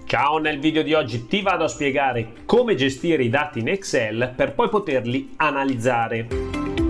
Ciao, nel video di oggi ti vado a spiegare come gestire i dati in Excel per poi poterli analizzare.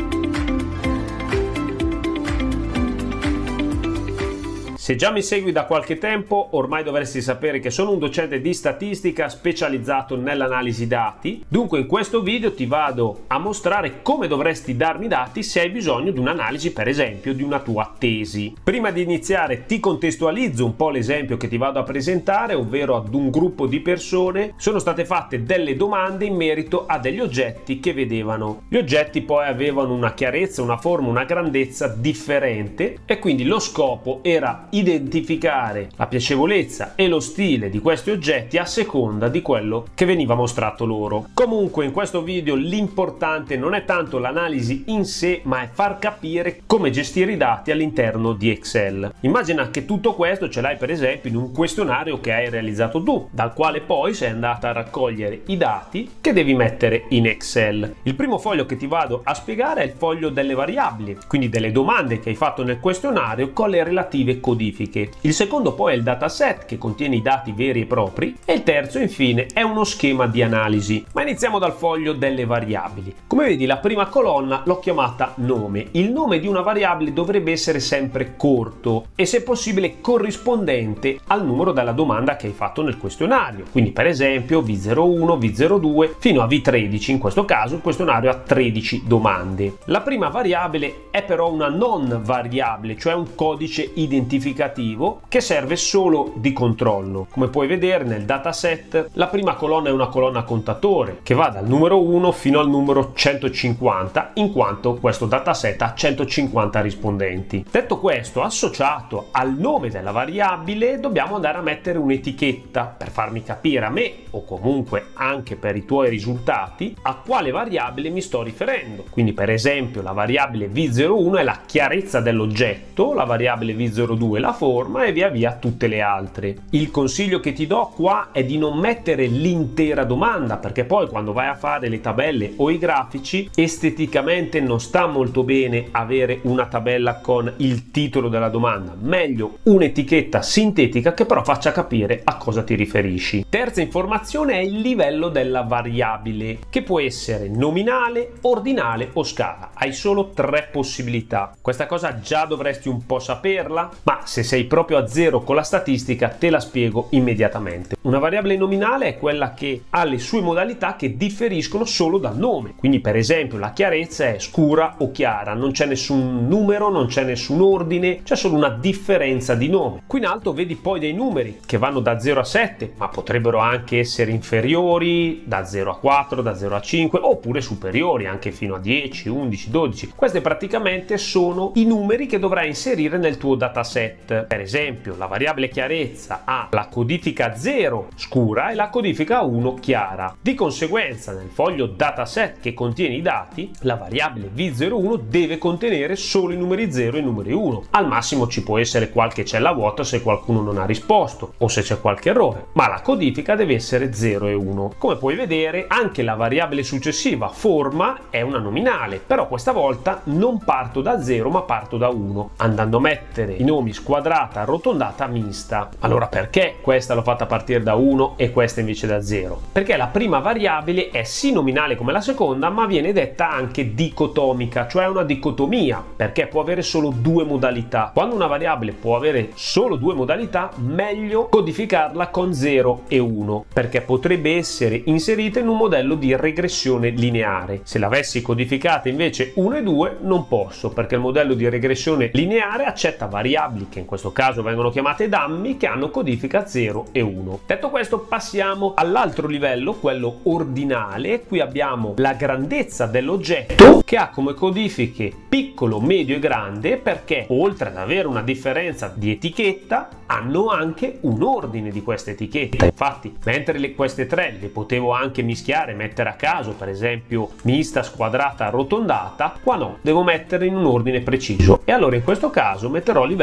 Se già mi segui da qualche tempo, ormai dovresti sapere che sono un docente di statistica specializzato nell'analisi dati. Dunque in questo video ti vado a mostrare come dovresti darmi dati se hai bisogno di un'analisi, per esempio, di una tua tesi. Prima di iniziare ti contestualizzo un po' l'esempio che ti vado a presentare, ovvero ad un gruppo di persone sono state fatte delle domande in merito a degli oggetti che vedevano. Gli oggetti poi avevano una chiarezza, una forma, una grandezza differente e quindi lo scopo era identificare la piacevolezza e lo stile di questi oggetti a seconda di quello che veniva mostrato loro. Comunque in questo video l'importante non è tanto l'analisi in sé, ma è far capire come gestire i dati all'interno di Excel. Immagina che tutto questo ce l'hai per esempio in un questionario che hai realizzato tu, dal quale poi sei andata a raccogliere i dati che devi mettere in Excel. Il primo foglio che ti vado a spiegare è il foglio delle variabili, quindi delle domande che hai fatto nel questionario con le relative codifiche. Il secondo poi è il dataset che contiene i dati veri e propri e il terzo infine è uno schema di analisi. Ma iniziamo dal foglio delle variabili. Come vedi la prima colonna l'ho chiamata nome. Il nome di una variabile dovrebbe essere sempre corto e se possibile corrispondente al numero della domanda che hai fatto nel questionario. Quindi per esempio V01, V02 fino a V13, in questo caso il questionario ha 13 domande. La prima variabile è però una non variabile, cioè un codice identificativo che serve solo di controllo. Come puoi vedere nel dataset la prima colonna è una colonna contatore che va dal numero 1 fino al numero 150, in quanto questo dataset ha 150 rispondenti. Detto questo, associato al nome della variabile dobbiamo andare a mettere un'etichetta per farmi capire a me o comunque anche per i tuoi risultati a quale variabile mi sto riferendo. Quindi per esempio la variabile V01 è la chiarezza dell'oggetto, la variabile V02 la forma e via via tutte le altre. Il consiglio che ti do qua è di non mettere l'intera domanda, perché poi quando vai a fare le tabelle o i grafici esteticamente non sta molto bene avere una tabella con il titolo della domanda. Meglio un'etichetta sintetica che però faccia capire a cosa ti riferisci. Terza informazione è il livello della variabile, che può essere nominale, ordinale o scala. Hai solo tre possibilità. Questa cosa già dovresti un po' saperla, ma se sei proprio a zero con la statistica te la spiego immediatamente. Una variabile nominale è quella che ha le sue modalità che differiscono solo dal nome. Quindi per esempio la chiarezza è scura o chiara, non c'è nessun numero, non c'è nessun ordine, c'è solo una differenza di nome. Qui in alto vedi poi dei numeri che vanno da 0 a 7, ma potrebbero anche essere inferiori, da 0 a 4, da 0 a 5, oppure superiori anche fino a 10, 11, 12. Queste praticamente sono i numeri che dovrai inserire nel tuo dataset. Per esempio la variabile chiarezza ha la codifica 0 scura e la codifica 1 chiara. Di conseguenza nel foglio dataset che contiene i dati la variabile V01 deve contenere solo i numeri 0 e i numeri 1. Al massimo ci può essere qualche cella vuota se qualcuno non ha risposto o se c'è qualche errore, ma la codifica deve essere 0 e 1. Come puoi vedere anche la variabile successiva forma è una nominale, però questa volta non parto da 0 ma parto da 1 andando a mettere i nomi squadrata, arrotondata, mista. Allora perché questa l'ho fatta partire da 1 e questa invece da 0? Perché la prima variabile è sì nominale come la seconda, ma viene detta anche dicotomica, cioè una dicotomia, perché può avere solo due modalità. Quando una variabile può avere solo due modalità, meglio codificarla con 0 e 1, perché potrebbe essere inserita in un modello di regressione lineare. Se l'avessi codificata invece 1 e 2 non posso, perché il modello di regressione lineare accetta variabili che in questo caso vengono chiamate dummy, che hanno codifica 0 e 1. Detto questo passiamo all'altro livello, quello ordinale. Qui abbiamo la grandezza dell'oggetto che ha come codifiche piccolo, medio e grande, perché oltre ad avere una differenza di etichetta hanno anche un ordine di queste etichette. Infatti mentre queste tre le potevo anche mischiare, mettere a caso, per esempio mista, squadrata, arrotondata, qua no, devo mettere in un ordine preciso e allora in questo caso metterò livello ordinale.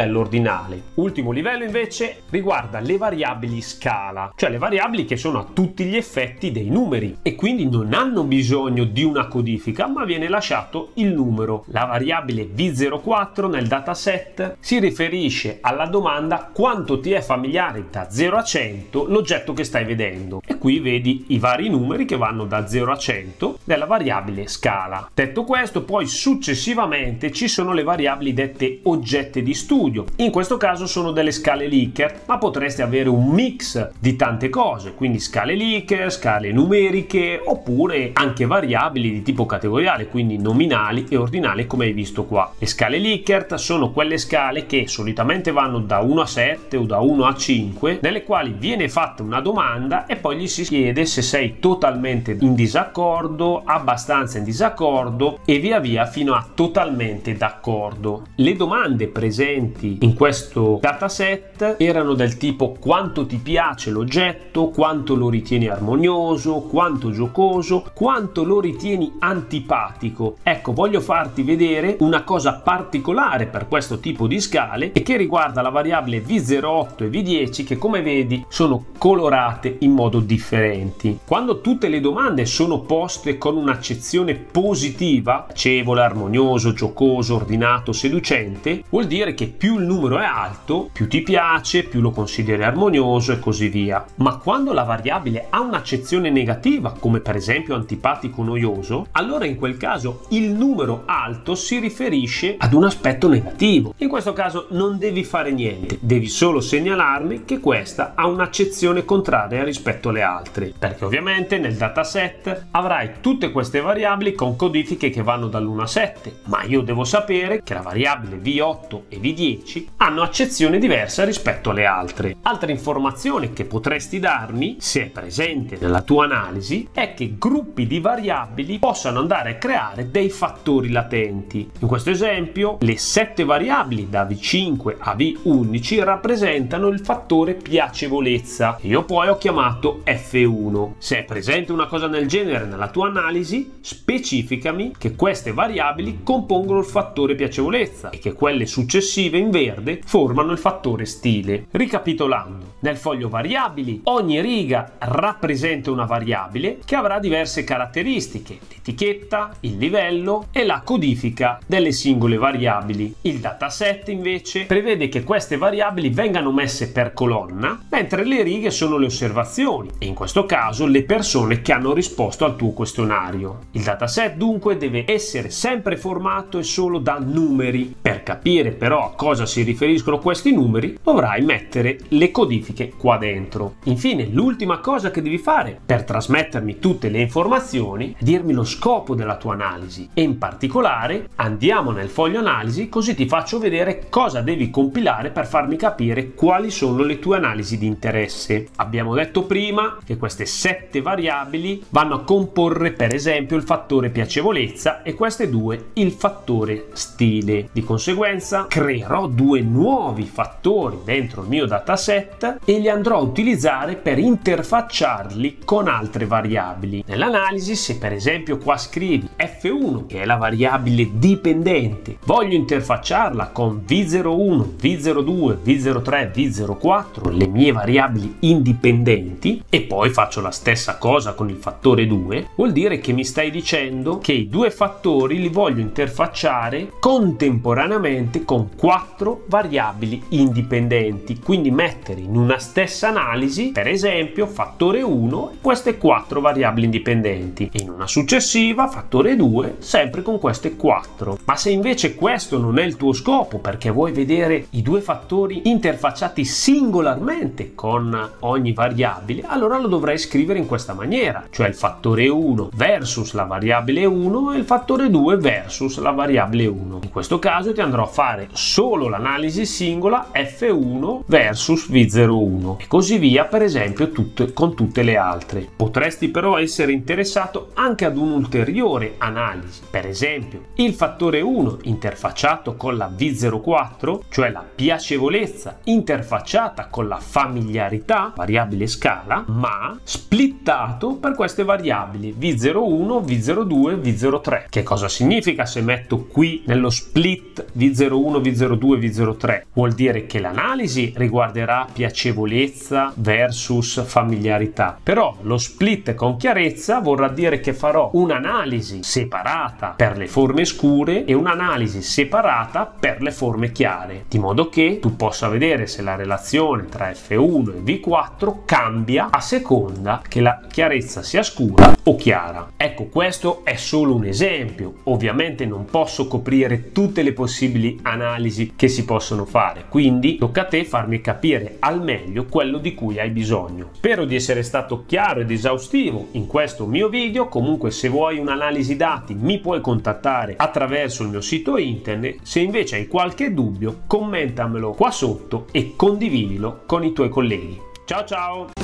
nominale. Ultimo livello invece riguarda le variabili scala, cioè le variabili che sono a tutti gli effetti dei numeri e quindi non hanno bisogno di una codifica, ma viene lasciato il numero. La variabile V04 nel dataset si riferisce alla domanda quanto ti è familiare da 0 a 100 l'oggetto che stai vedendo, e qui vedi i vari numeri che vanno da 0 a 100 della variabile scala. Detto questo, poi successivamente ci sono le variabili dette oggetti di studio. In questo caso sono delle scale Likert, ma potresti avere un mix di tante cose, quindi scale Likert, scale numeriche, oppure anche variabili di tipo categoriale, quindi nominali e ordinali, come hai visto qua. Le scale Likert sono quelle scale che solitamente vanno da 1 a 7 o da 1 a 5, nelle quali viene fatta una domanda e poi gli si chiede se sei totalmente in disaccordo, abbastanza in disaccordo e via via fino a totalmente d'accordo. Le domande presenti in questo dataset erano del tipo quanto ti piace l'oggetto, quanto lo ritieni armonioso, quanto giocoso, quanto lo ritieni antipatico. Ecco, voglio farti vedere una cosa particolare per questo tipo di scale e che riguarda la variabile V08 e V10, che come vedi sono colorate in modo differenti. Quando tutte le domande sono poste con un'accezione positiva, piacevole, armonioso, giocoso, ordinato, seducente, vuol dire che più il numero è alto, più ti piace, più lo consideri armonioso e così via. Ma quando la variabile ha un'accezione negativa, come per esempio antipatico, noioso, allora in quel caso il numero alto si riferisce ad un aspetto negativo. In questo caso non devi fare niente, devi solo segnalarmi che questa ha un'accezione contraria rispetto alle altre, perché ovviamente nel dataset avrai tutte queste variabili con codifiche che vanno dall'1 a 7, ma io devo sapere che la variabile V8 e V10 hanno accezione diversa rispetto alle altre. Altra informazione che potresti darmi, se è presente nella tua analisi, è che gruppi di variabili possano andare a creare dei fattori latenti. In questo esempio, le 7 variabili da V5 a V11 rappresentano il fattore piacevolezza, che io poi ho chiamato F1. Se è presente una cosa del genere nella tua analisi, specificami che queste variabili compongono il fattore piacevolezza e che quelle successive in verde formano il fattore stile. Ricapitolando, nel foglio variabili ogni riga rappresenta una variabile che avrà diverse caratteristiche: l'etichetta, il livello e la codifica delle singole variabili. Il dataset invece prevede che queste variabili vengano messe per colonna, mentre le righe sono le osservazioni e in questo caso le persone che hanno risposto al tuo questionario. Il dataset dunque deve essere sempre formato e solo da numeri. Per capire però a cosa si riferiscono questi numeri, dovrai mettere le codifiche qua dentro. Infine, l'ultima cosa che devi fare per trasmettermi tutte le informazioni è dirmi lo scopo della tua analisi e in particolare andiamo nel foglio analisi, così ti faccio vedere cosa devi compilare per farmi capire quali sono le tue analisi di interesse. Abbiamo detto prima che queste 7 variabili vanno a comporre per esempio il fattore piacevolezza e queste 2 il fattore stile. Di conseguenza creerò 2 nuovi fattori dentro il mio dataset e li andrò a utilizzare per interfacciarli con altre variabili. Nell'analisi, se per esempio qua scrivi F1, che è la variabile dipendente, voglio interfacciarla con V01, V02, V03, V04, le mie variabili indipendenti, e poi faccio la stessa cosa con il fattore 2, vuol dire che mi stai dicendo che i 2 fattori li voglio interfacciare contemporaneamente con 4 variabili indipendenti, quindi mettere in una stessa analisi per esempio fattore 1 e queste 4 variabili indipendenti e in una successiva fattore 2 sempre con queste 4. Ma se invece questo non è il tuo scopo, perché vuoi vedere i 2 fattori interfacciati singolarmente con ogni variabile, allora lo dovrai scrivere in questa maniera, cioè il fattore 1 versus la variabile 1 e il fattore 2 versus la variabile 1. In questo caso ti andrò a fare solo l'analisi singola F1 versus V01 e così via, per esempio con tutte le altre. Potresti però essere interessato anche ad un'ulteriore analisi, per esempio il fattore 1 interfacciato con la V04, cioè la piacevolezza interfacciata con la familiarità, variabile scala, ma splittato per queste variabili V01, V02, V03. Che cosa significa se metto qui nello split V01, V02, V03? Vuol dire che l'analisi riguarderà piacevolezza versus familiarità, però lo split con chiarezza vorrà dire che farò un'analisi separata per le forme scure e un'analisi separata per le forme chiare, di modo che tu possa vedere se la relazione tra F1 e V4 cambia a seconda che la chiarezza sia scura o chiara. Ecco, questo è solo un esempio, ovviamente non posso coprire tutte le possibili analisi che si possono fare, quindi tocca a te farmi capire al meglio quello di cui hai bisogno. Spero di essere stato chiaro ed esaustivo in questo mio video. Comunque, se vuoi un'analisi dati mi puoi contattare attraverso il mio sito internet. Se invece hai qualche dubbio, commentamelo qua sotto e condividilo con i tuoi colleghi. Ciao ciao!